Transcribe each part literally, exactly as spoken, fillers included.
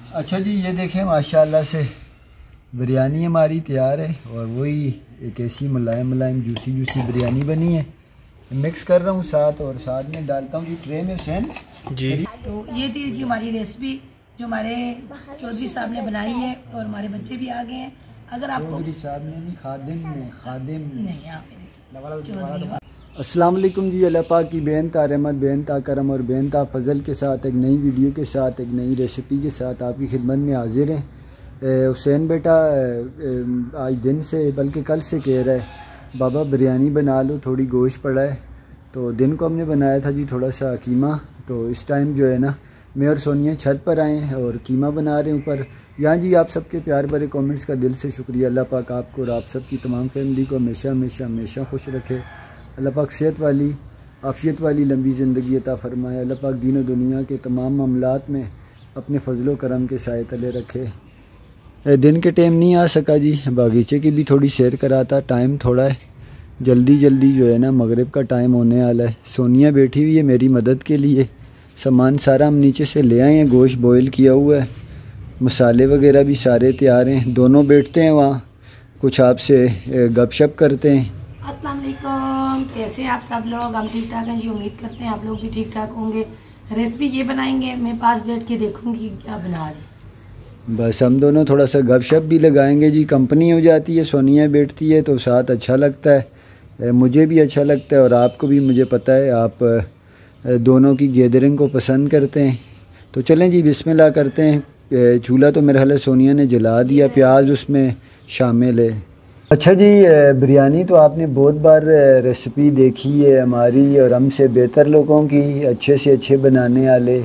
अच्छा जी, ये देखें माशाल्लाह से बिरयानी हमारी तैयार है और वही एक ऐसी मुलायम मुलायम जूसी जूसी बिरयानी बनी है। मिक्स कर रहा हूँ साथ और साथ में डालता हूँ जी ट्रे में हुसैन जी। तो ये थी जी हमारी रेसिपी जो हमारे चौधरी साहब ने बनाई है और हमारे बच्चे भी आ गए हैं। अगर आपको चौधरी साहब ने नहीं, खादिम ने खादिम नहीं आप अस्सलाम वालेकुम जी। अल्लाह पाक की बेनता रहमत, बेनता करम और बेनता फजल के साथ एक नई वीडियो के साथ एक नई रेसिपी के साथ आपकी खिदमत में हाजिर है। हुसैन बेटा आज दिन से बल्कि कल से कह रहा है बाबा बिरयानी बना लो, थोड़ी गोश्त पड़ा है। तो दिन को हमने बनाया था जी थोड़ा सा कीमा। तो इस टाइम जो है ना मैं और सोनिया छत पर आए हैं और कीमा बना रहे हैं ऊपर। यहाँ जी आप सबके प्यार भरे कमेंट्स का दिल से शुक्रिया। अल्लाह पाक आपको और आप सबकी तमाम फैमिली को हमेशा हमेशा हमेशा खुश रखे। अल्लाह पाक सेहत वाली आफ़ियत वाली लंबी ज़िंदगी अता फ़रमाए। अल्लाह पाक दीन और दुनिया के तमाम मामलात में अपने फजलो करम के साए तले रखे। दिन के टाइम नहीं आ सका जी, बागीचे की भी थोड़ी सैर कराता, टाइम थोड़ा है, जल्दी जल्दी जो है ना मगरिब का टाइम होने वाला है। सोनिया बैठी हुई है मेरी मदद के लिए। सामान सारा हम नीचे से ले आए हैं, गोश्त बॉयल किया हुआ है, मसाले वगैरह भी सारे तैयार हैं। दोनों बैठते हैं वहाँ, कुछ आपसे गपशप करते हैं। अस्सलाम वालेकुम, कैसे आप सब लोग? हम ठीक ठाक हैं जी, उम्मीद करते हैं आप लोग भी ठीक ठाक होंगे। रेसिपी ये बनाएंगे, मैं पास बैठ के देखूंगी क्या बना रही। बस हम दोनों थोड़ा सा गपशप भी लगाएंगे जी, कंपनी हो जाती है, सोनिया बैठती है तो साथ अच्छा लगता है, मुझे भी अच्छा लगता है और आपको भी। मुझे पता है आप दोनों की गैदरिंग को पसंद करते हैं। तो चलें जी बिस्मिल्लाह करते हैं। चूल्हा तो मेरे ख्याल सोनिया ने जला दिया, प्याज उसमें शामिल है। अच्छा जी, बिरयानी तो आपने बहुत बार रेसिपी देखी है हमारी और हमसे बेहतर लोगों की, अच्छे से अच्छे बनाने वाले।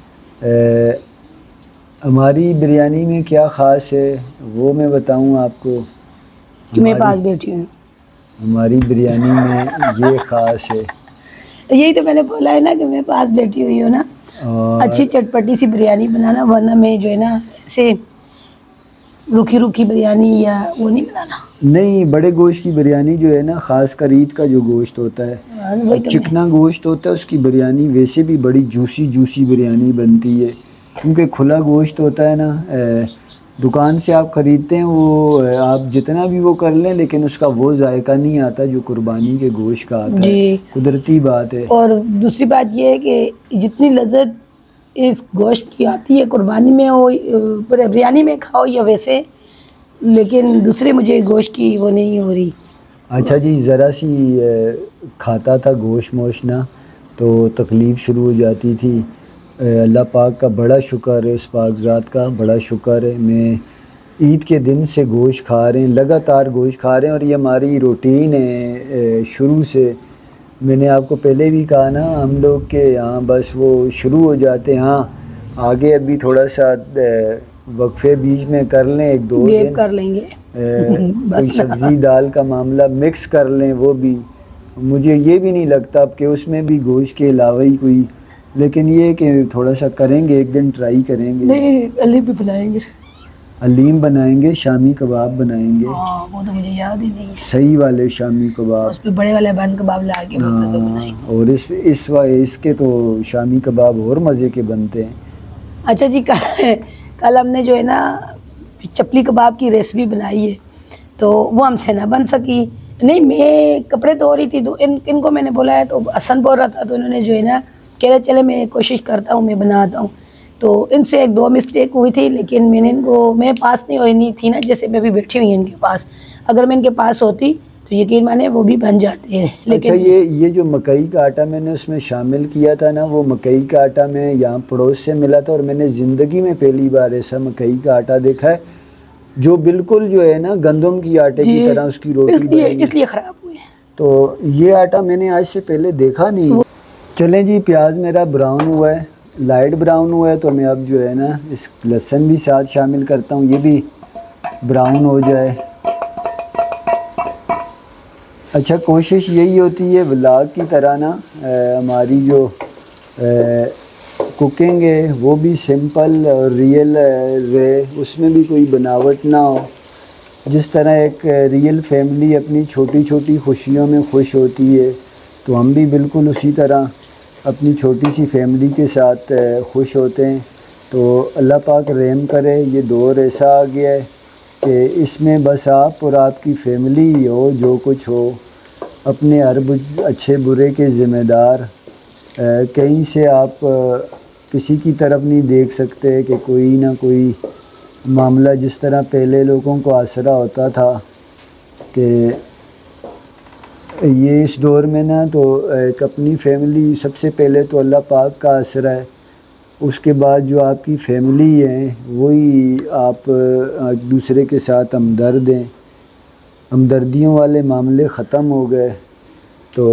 हमारी बिरयानी में क्या ख़ास है वो मैं बताऊं आपको कि मैं पास बैठी हूँ। हमारी बिरयानी में ये ख़ास है, यही तो मैंने बोला है ना कि मैं पास बैठी हुई हूँ ना। अच्छी चटपटी सी बिरयानी बनाना, वरना मैं जो है ना ऐसे रूखी रूखी बिरयानी या वो नहीं बनाना। नहीं, बड़े गोश्त की बिरयानी जो है ना, ख़ास कर ईद का जो गोश्त होता है, तो चिकना गोश्त होता है, उसकी बिरयानी वैसे भी बड़ी जूसी जूसी बिरयानी बनती है। क्योंकि खुला गोश्त होता है ना, दुकान से आप ख़रीदते हैं वो आप जितना भी वो कर लें लेकिन उसका वो जायका नहीं आता जो कुर्बानी के गोश्त का आता है। कुदरती बात है। और दूसरी बात ये है कि जितनी लज्जत इस गोश्त की आती है कुर्बानी में हो, बिरयानी में खाओ या वैसे, लेकिन दूसरे मुझे गोश्त की वो नहीं हो रही। अच्छा जी, ज़रा सी खाता था गोश्त मोश ना तो तकलीफ़ शुरू हो जाती थी। अल्लाह पाक का बड़ा शुक्र है, उस पाक ज़ात का बड़ा शुक्र है, मैं ईद के दिन से गोश्त खा रहे हैं, लगातार गोश्त खा रहे हैं और ये हमारी रूटीन है शुरू से। मैंने आपको पहले भी कहा ना, हम लोग के यहाँ बस वो शुरू हो जाते हैं। हाँ, आगे अभी थोड़ा सा वक्फे बीच में कर लें, एक दो दिन कर लेंगे, कोई सब्ज़ी दाल का मामला मिक्स कर लें, वो भी मुझे ये भी नहीं लगता अब कि उसमें भी गोश्त के अलावा ही कोई, लेकिन ये कि थोड़ा सा करेंगे, एक दिन ट्राई करेंगे। नहीं, अलीम भी बनाएंगे, अलीम बनाएंगे, शामी कबाब बनाएंगे। हाँ, वो तो मुझे याद ही नहीं है। सही वाले शामी कबाब, उस पे बड़े वाले बन कबाब ला के बनाएंगे। और इस इस इसके तो शामी कबाब और मज़े के बनते हैं। अच्छा जी, कल कल हमने जो है ना चपली कबाब की रेसिपी बनाई है, तो वो हमसे ना बन सकी। नहीं, मैं कपड़े धो रही थी तो इन इनको मैंने बोला है, तो हसन बोल रहा था तो इन्होंने जो है ना कह रहे चले मैं कोशिश करता हूँ, मैं बनाता हूँ। तो इनसे एक दो मिस्टेक हुई थी, लेकिन मैंने इनको, मैं पास नहीं हुई नहीं थी ना, जैसे मैं भी बैठी हुई इनके पास, अगर मैं इनके पास होती तो यकीन माने वो भी बन जाते हैं। लेकिन अच्छा, ये ये जो मकई का आटा मैंने उसमें शामिल किया था ना, वो मकई का आटा मैं यहाँ पड़ोस से मिला था और मैंने ज़िंदगी में पहली बार ऐसा मकई का आटा देखा है जो बिल्कुल जो है ना गंदम की आटे की तरह उसकी रोटी इसलिए इसलिए ख़राब हुई है। तो ये आटा मैंने आज से पहले देखा नहीं। चलें जी, प्याज मेरा ब्राउन हुआ है, लाइट ब्राउन हुआ है, तो मैं अब जो है ना इस लहसुन भी साथ शामिल करता हूँ, ये भी ब्राउन हो जाए। अच्छा, कोशिश यही होती है व्लॉग की तरह ना हमारी जो कुकिंग है वो भी सिंपल और रियल रहे, उसमें भी कोई बनावट ना हो। जिस तरह एक रियल फैमिली अपनी छोटी छोटी खुशियों में खुश होती है, तो हम भी बिल्कुल उसी तरह अपनी छोटी सी फैमिली के साथ खुश होते हैं। तो अल्लाह पाक रहम करे। ये दौर ऐसा आ गया है कि इसमें बस आप और आपकी फैमिली ही हो, जो कुछ हो अपने हर अच्छे बुरे के ज़िम्मेदार। कहीं से आप किसी की तरफ नहीं देख सकते कि कोई ना कोई मामला, जिस तरह पहले लोगों को आसरा होता था कि ये इस दौर में ना तो एक अपनी फैमिली सबसे पहले तो अल्लाह पाक का आसरा है, उसके बाद जो आपकी फैमिली है वही आप एक दूसरे के साथ हमदर्द हैं। हमदर्दियों वाले मामले ख़त्म हो गए। तो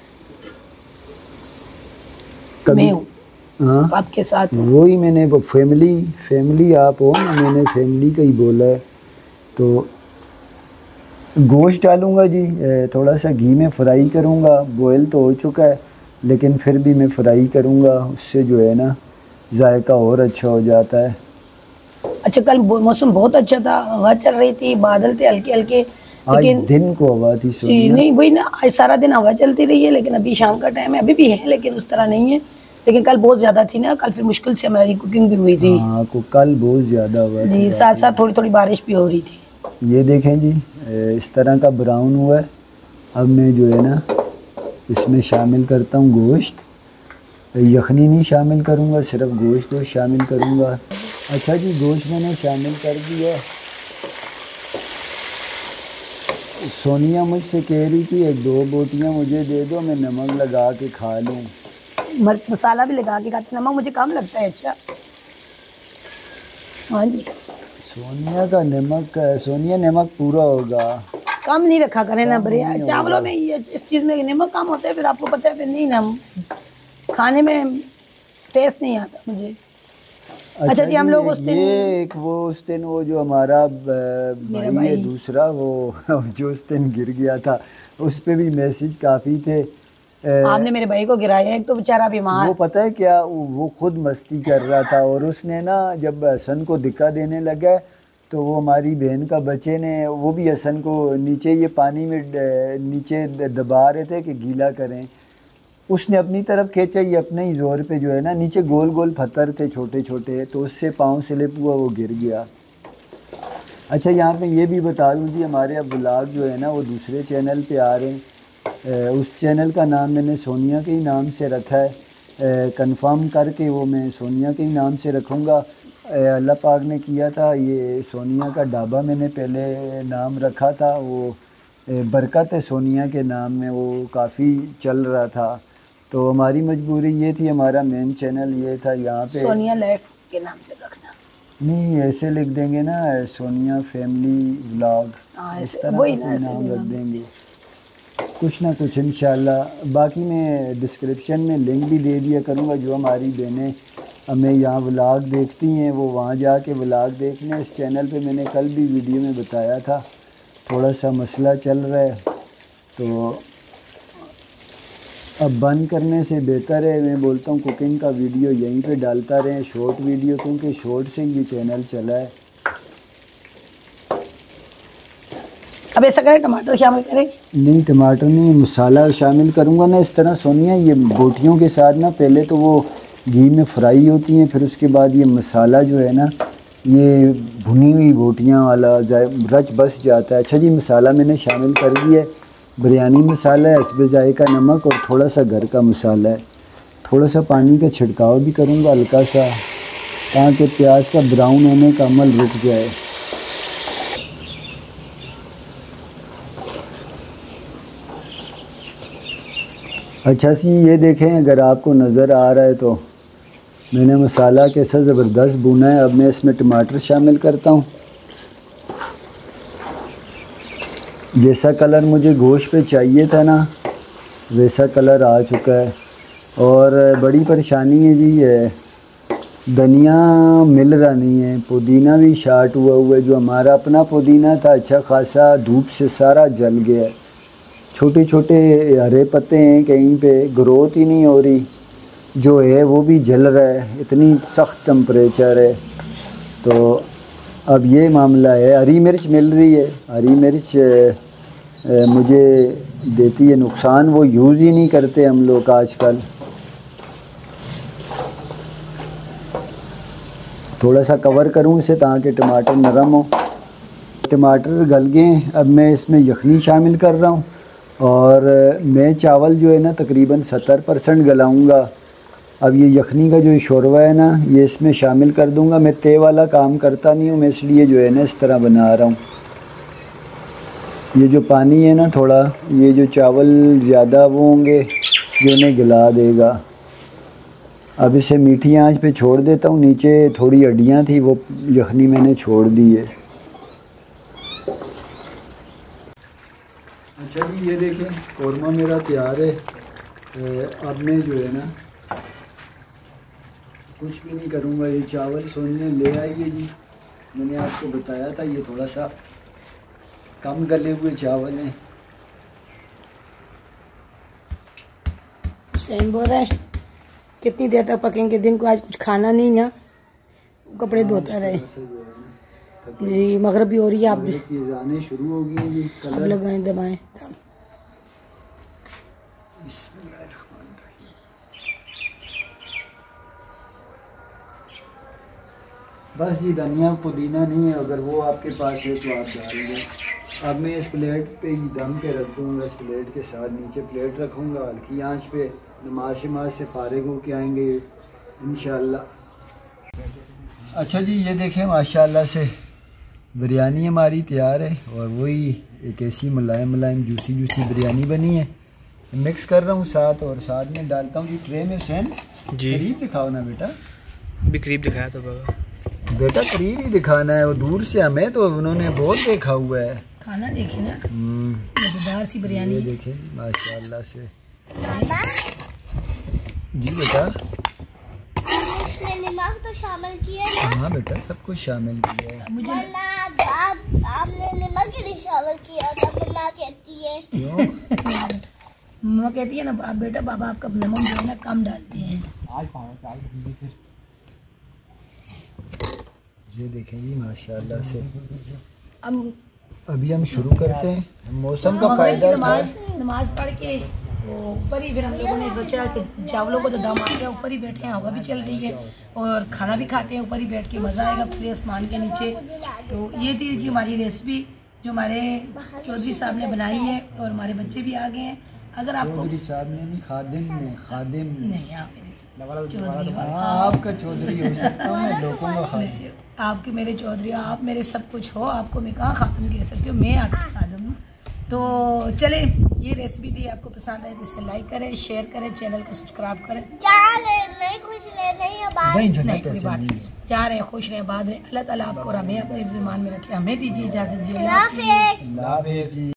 कभी हाँ आपके साथ वही मैंने फैमिली फैमिली आप हो ना, मैंने फैमिली का ही बोला है। तो गोश्त डालूँगा जी, थोड़ा सा घी में फ्राई करूँगा। बॉयल तो हो चुका है लेकिन फिर भी मैं फ्राई करूँगा, उससे जो है ना जायका और अच्छा हो जाता है। अच्छा, कल मौसम बहुत अच्छा था, हवा चल रही थी, बादल थे हल्के हल्के, लेकिन दिन को हवा थी जी नहीं वही ना, आज सारा दिन हवा चलती रही है, लेकिन अभी शाम का टाइम है, अभी भी है लेकिन उस तरह नहीं है। लेकिन कल बहुत ज़्यादा थी ना, कल फिर मुश्किल से हमारी कुकिंग भी हुई थी। हाँ, को कल बहुत ज़्यादा हुआ जी, साथ साथ थोड़ी थोड़ी बारिश भी हो रही थी। ये देखें जी, इस तरह का ब्राउन हुआ है। अब मैं जो है ना इसमें शामिल करता हूँ गोश्त। यखनी नहीं शामिल करूँगा, सिर्फ गोश्त गोश्त शामिल करूँगा। अच्छा जी, गोश्त मैंने शामिल कर दिया। सोनिया मुझसे कह रही थी एक दो बोटियाँ मुझे दे दो, मैं नमक लगा के खा लूँ। मिर्च मसाला भी लगा के खाते, नमक मुझे कम लगता है। अच्छा हाँ जी, सोनिया का नमक, सोनिया नमक पूरा होगा, कम नहीं रखा करें ना बढ़िया। चावलों में ये इस चीज़ में नमक कम होता है, फिर आपको पता है फिर नहीं ना खाने में टेस्ट नहीं आता मुझे। अच्छा, अच्छा जी, हम लोग उस दिन ये एक वो उस दिन वो जो हमारा भाई, भाई है दूसरा, वो जो उस दिन गिर गया था, उस पे भी मैसेज काफ़ी थे। आपने मेरे भाई को गिराया, एक तो बेचारा बीमार। वो पता है क्या, वो खुद मस्ती कर रहा था और उसने ना जब हसन को दिक्का देने लगा तो वो हमारी बहन का बच्चे ने, वो भी हसन को नीचे ये पानी में नीचे दबा रहे थे कि गीला करें, उसने अपनी तरफ खींचा, ये अपने ही ज़ोर पे जो है ना, नीचे गोल गोल पत्थर थे छोटे छोटे, तो उससे पाँव स्लिप हुआ, वो गिर गया। अच्छा, यहाँ पे ये भी बता दूँ जी, हमारे अब ब्लॉग जो है ना वो दूसरे चैनल पे आ रहे हैं। उस चैनल का नाम मैंने सोनिया के ही नाम से रखा है। कंफर्म करके वो मैं सोनिया के ही नाम से रखूँगा। अल्लाह पाक ने किया था, ये सोनिया का ढाबा मैंने पहले नाम रखा था, वो बरकत है सोनिया के नाम में, वो काफ़ी चल रहा था। तो हमारी मजबूरी ये थी, हमारा मेन चैनल ये था, यहाँ पे सोनिया लाइफ के नाम से रखना नहीं, ऐसे लिख देंगे ना, सोनिया फैमिली व्लॉग, इस तरह वही का नाम रख देंगे, कुछ ना कुछ इंशाल्लाह। बाकी मैं डिस्क्रिप्शन में लिंक भी दे दिया करूँगा, जो हमारी बहनें हमें यहाँ व्लॉग देखती हैं वो वहाँ जाके व्लॉग देख लें। इस चैनल पे मैंने कल भी वीडियो में बताया था, थोड़ा सा मसला चल रहा है, तो अब बंद करने से बेहतर है मैं बोलता हूँ कुकिंग का वीडियो यहीं पे डालता रहें, शॉर्ट वीडियो, क्योंकि शॉर्ट से ये चैनल चला है। अब ऐसा करें, टमाटर शामिल करें? नहीं, टमाटर नहीं, मसाला शामिल करूँगा ना इस तरह सोनिया। ये बोटियों के साथ ना पहले तो वो घी में फ्राई होती हैं, फिर उसके बाद ये मसाला जो है ना, ये भुनी हुई बोटियाँ वाला रच बस जाता है। अच्छा जी, मसाला मैंने शामिल कर दिया है, बिरयानी मसाला है, हस्बे जायका नमक और थोड़ा सा घर का मसाला है। थोड़ा सा पानी का छिड़काव भी करूँगा हल्का सा, ताकि प्याज का ब्राउन होने का अमल रुक जाए। अच्छा सी, ये देखें, अगर आपको नज़र आ रहा है तो मैंने मसाला कैसा ज़बरदस्त भुना है। अब मैं इसमें टमाटर शामिल करता हूँ। जैसा कलर मुझे गोश्त पे चाहिए था ना, वैसा कलर आ चुका है। और बड़ी परेशानी है जी, ये धनिया मिल रहा नहीं है, पुदीना भी शार्ट हुआ हुआ है। जो हमारा अपना पुदीना था अच्छा खासा, धूप से सारा जल गया है। छोटे छोटे हरे पत्ते हैं, कहीं पे ग्रोथ ही नहीं हो रही, जो है वो भी जल रहा है, इतनी सख्त टेम्परेचर है। तो अब ये मामला है। हरी मिर्च मिल रही है, हरी मिर्च ए, मुझे देती है नुकसान, वो यूज़ ही नहीं करते हम लोग आजकल। थोड़ा सा कवर करूँ इसे ताकि टमाटर नरम हो। टमाटर गल गए। अब मैं इसमें यखनी शामिल कर रहा हूँ और मैं चावल जो है ना तकरीबन सत्तर परसेंट गलाऊँगा। अब ये यखनी का जो शोरवा है ना ये इसमें शामिल कर दूँगा। मैं ते वाला काम करता नहीं हूँ, मैं इसलिए जो है ना इस तरह बना रहा हूँ। ये जो पानी है ना थोड़ा, ये जो चावल ज़्यादा वो होंगे जो इन्हें गला देगा। अब इसे मीठी आंच पे छोड़ देता हूँ। नीचे थोड़ी हड्डियाँ थी वो यखनी मैंने छोड़ दी है। अच्छा जी ये देखें कौरमा मेरा तैयार है। अब मैं जो है ना कुछ भी नहीं करूँगा। ये चावल सोने ले आइए जी, मैंने आपको बताया था ये थोड़ा सा कम गले हुए चावल हैं। हुसैन बोल रहा है कितनी देर तक पकेंगे, दिन को आज कुछ खाना नहीं ना, कपड़े धोता रहे जी। मगरिब भी हो रही है, आप भी जाने शुरू हो गई हैं जी। अब लगाएं दबाएं। बस जी धनिया पुदीना नहीं है, अगर वो आपके पास है तो आप डालिए। अब मैं इस प्लेट पे ही दम पे रख दूँगा। इस प्लेट के साथ नीचे प्लेट रखूँगा, हल्की आंच पे नमाज शमाज से फारिग हो के आएँगे इंशाअल्लाह। अच्छा जी ये देखें माशाल्लाह से बिरयानी हमारी तैयार है और वही एक ऐसी मुलायम मुलायम जूसी जूसी बिरयानी बनी है। मिक्स कर रहा हूँ साथ और साथ में डालता हूँ जी ट्रे में। हुसैन जी करीब दिखाओ ना बेटा। भी करीब दिखाया तो बाबा बेटा करीब ही दिखाना है, और दूर से हमें तो उन्होंने बहुत देखा हुआ है। खाना देखे ना मजेदार सी बिरयानी ये देखें माशाल्लाह से जी। बेटा इसमें नमक तो शामिल किया ना? हाँ बेटा सब कुछ शामिल किया है। वरना आप आपने नमक ही नहीं शामिल किया था, मम्मा कहती है। क्यों? मम्मा कहती है ना आप बेटा बाबा आपका नमक जो है ना कम डालते हैं। ये देखें जी माशाल्लाह से। अब अभी हम शुरू करते हैं। मौसम का फायदा नमाज नमाज पढ़ के तो ऊपर ही फिर हम लोगों ने सोचा कि चावलों को तो दम आ गया, ऊपर ही बैठे हैं, हवा भी चल रही है और खाना भी खाते हैं ऊपर ही बैठ के, मज़ा आएगा खुले आसमान के नीचे। तो ये थी जी हमारी रेसिपी जो हमारे चौधरी साहब ने बनाई है और हमारे बच्चे भी आ गए हैं। अगर आपको चौधरी साहब ने नहीं खादिम में खादिम नहीं आप मेरे चौधरी आपका चौधरी हो सकता हूँ मैं, लोगों का खादिम। आपके मेरे चौधरी, आप मेरे सब कुछ हो, आपको मैं कहाँ खादिम कह सकती हूँ, मैं आपकी खादिम हूँ। तो चले ये रेसिपी थी, आपको पसंद आए तो इसे लाइक करें, शेयर करें, चैनल को सब्सक्राइब करें। नहीं खुश रहे नहीं आबाद नहीं नहीं कोई बात नहीं, जा रहे खुश रहे आबाद रहे। अल्लाह ताला आपको और हमें अपने ईमान में रखे। हमें दीजिए इजाज़त जी। अल्लाह हाफ़िज़। अल्लाह हाफ़िज़।